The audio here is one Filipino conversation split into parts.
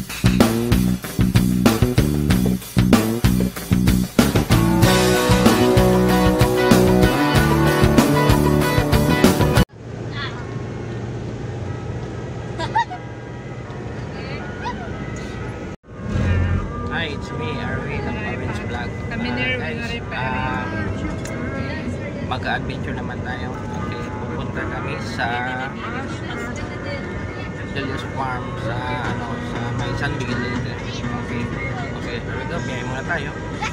Hi, it's me, Arwin ng Orange Vlog. Guys, mag-adventure naman tayo. Okay, pupunta kami sa Delius Farm sa may San Miguel Leyte. Okay, here we go. Biyahe muna tayo.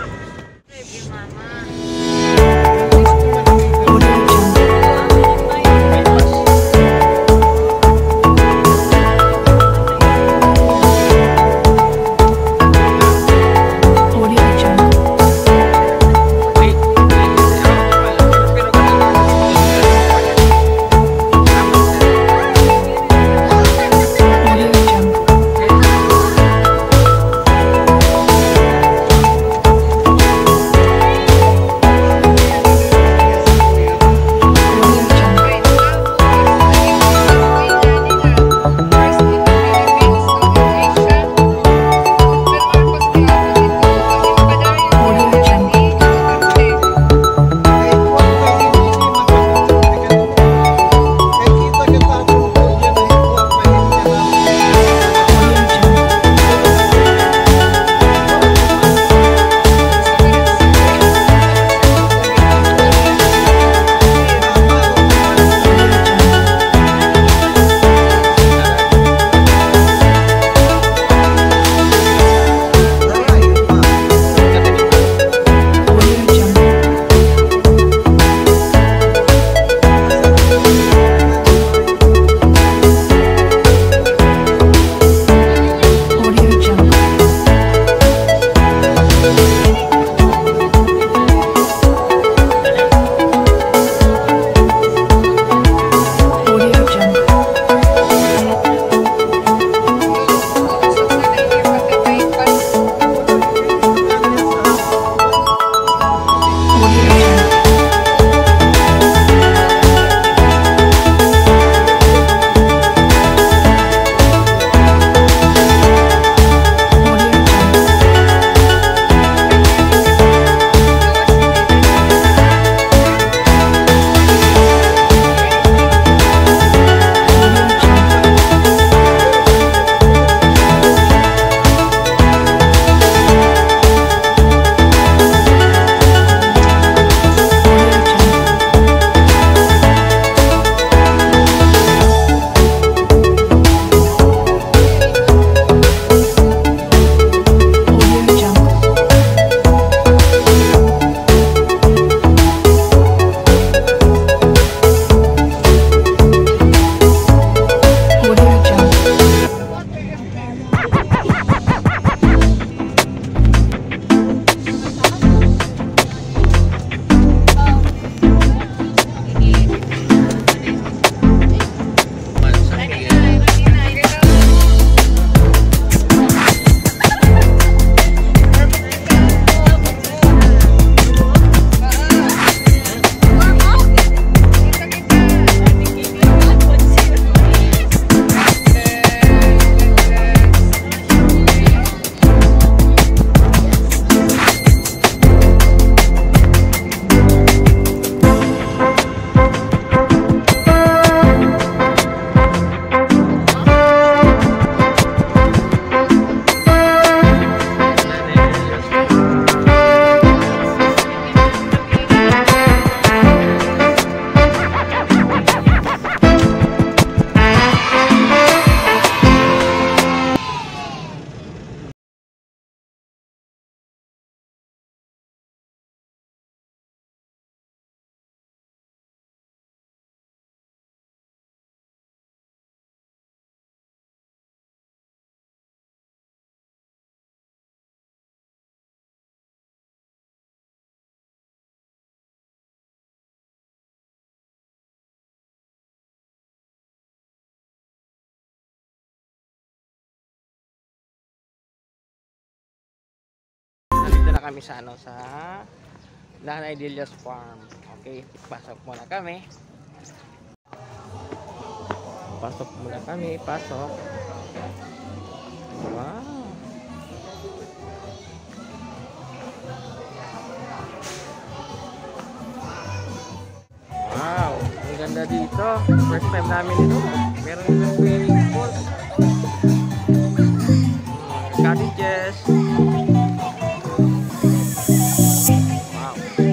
na kami sa sa Nanay Delius Farm. Okay, pasok muna kami. Pasok. Wow. ganda dito. First time namin ito. Meron yung swimming pool. Cottages. Wow.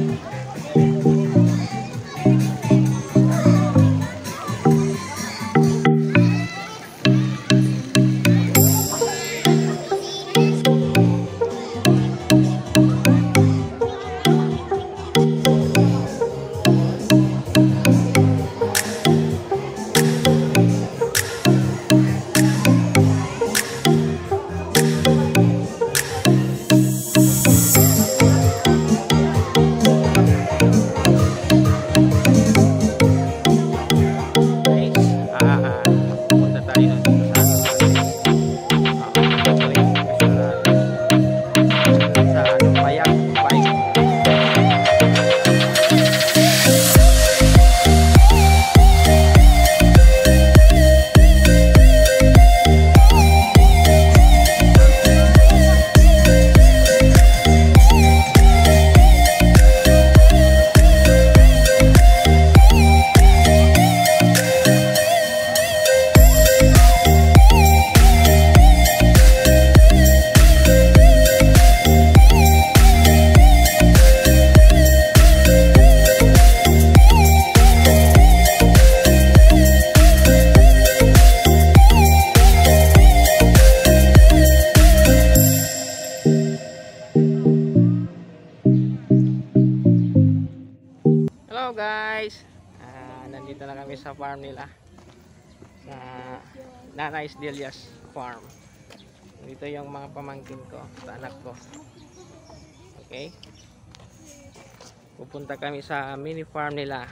Hello guys, nandito na kami sa farm nila, sa Nanay Delia's farm. Dito yung mga pamangkin ko, sa anak ko. Okay, pupunta kami sa mini farm nila.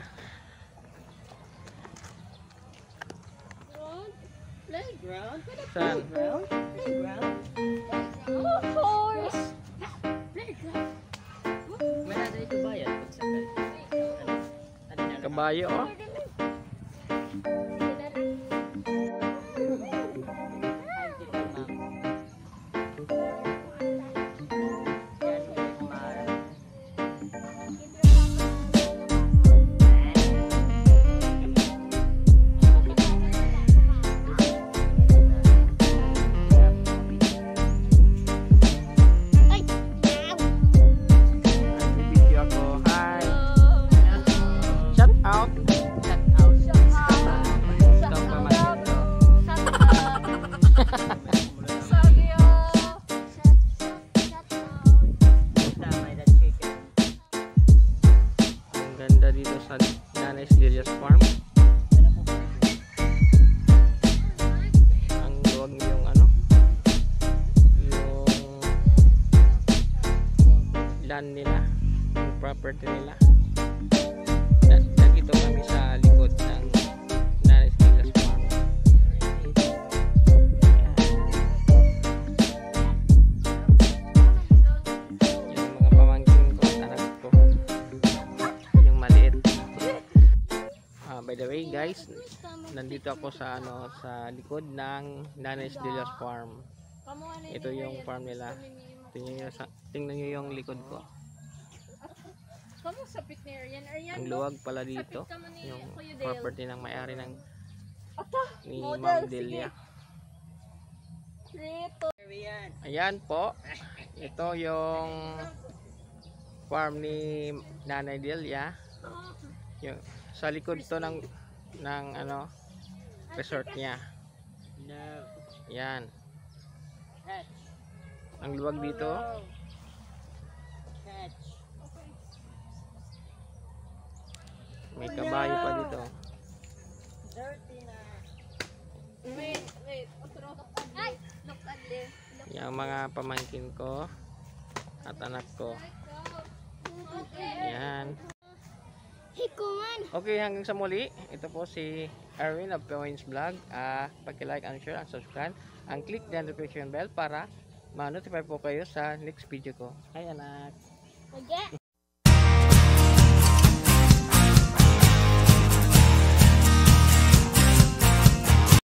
Playground? Saan? Playground? Oh, horse! Playground? May nada ito bayad pag sakal. Kabayo oh. Out. Ang ganda dito sa Nanay Delia's farm. Ang luwag yung ano, yung land nila, yung property nila. Dito kami sa likod ng Nanay Delia's farm. Yung mga pamangkin ko, anak ko, yung maliit. By the way guys, nandito ako sa ano, sa likod ng Nanay Delia's farm. Ito yung farm nila. Tingnan niyo yung likod ko. Ang luwag pala dito, yung property ng may-ari ng ni Ma'am Delia. Ayan po, ito yung farm ni Nanay Delia. Yung sa likod to ng ano, resort niya. Yan. Ang luwag dito. May kabayo pa dito. Yung mga pamangkin ko at anak ko. Yan. Okay, hanggang sa muli. Ito po si Erwin of Points Vlog. Pag-like and share and subscribe. And click the notification bell para ma-notify po kayo sa next video ko. Hi anak.